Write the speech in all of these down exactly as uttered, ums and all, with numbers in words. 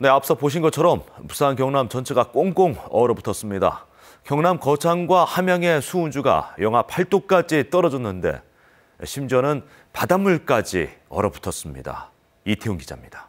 네, 앞서 보신 것처럼 부산, 경남 전체가 꽁꽁 얼어붙었습니다. 경남 거창과 함양의 수온주가 영하 팔 도까지 떨어졌는데 심지어는 바닷물까지 얼어붙었습니다. 이태훈 기자입니다.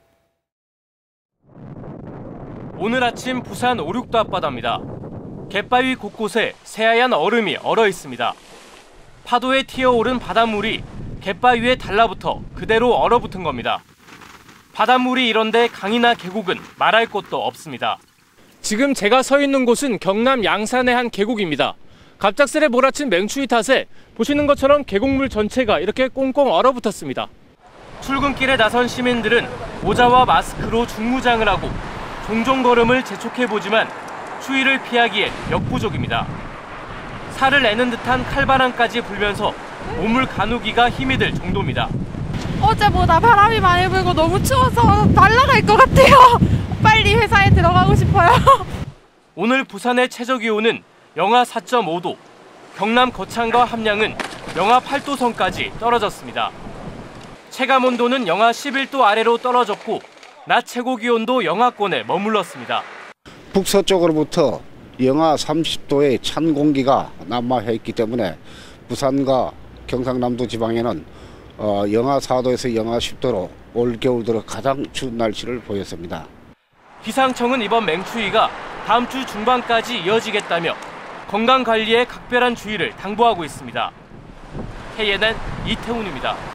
오늘 아침 부산 오륙도 앞바다입니다. 갯바위 곳곳에 새하얀 얼음이 얼어 있습니다. 파도에 튀어오른 바닷물이 갯바위에 달라붙어 그대로 얼어붙은 겁니다. 바닷물이 이런데 강이나 계곡은 말할 것도 없습니다. 지금 제가 서 있는 곳은 경남 양산의 한 계곡입니다. 갑작스레 몰아친 맹추위 탓에 보시는 것처럼 계곡물 전체가 이렇게 꽁꽁 얼어붙었습니다. 출근길에 나선 시민들은 모자와 마스크로 중무장을 하고 종종 걸음을 재촉해보지만 추위를 피하기에 역부족입니다. 살을 내는 듯한 칼바람까지 불면서 몸을 가누기가 힘이 들 정도입니다. 어제보다 바람이 많이 불고 너무 추워서 날아갈 것 같아요. 빨리 회사에 들어가고 싶어요. 오늘 부산의 최저기온은 영하 사 점 오 도, 경남 거창과 함양은 영하 팔 도 선까지 떨어졌습니다. 체감온도는 영하 십일 도 아래로 떨어졌고 낮 최고기온도 영하권에 머물렀습니다. 북서쪽으로부터 영하 삼십 도의 찬 공기가 남하해 있기 때문에 부산과 경상남도 지방에는 어, 영하 사 도에서 영하 십 도로 올겨울 들어 가장 추운 날씨를 보였습니다. 기상청은 이번 맹추위가 다음 주 중반까지 이어지겠다며 건강관리에 각별한 주의를 당부하고 있습니다. 케이엔엔 이태훈입니다.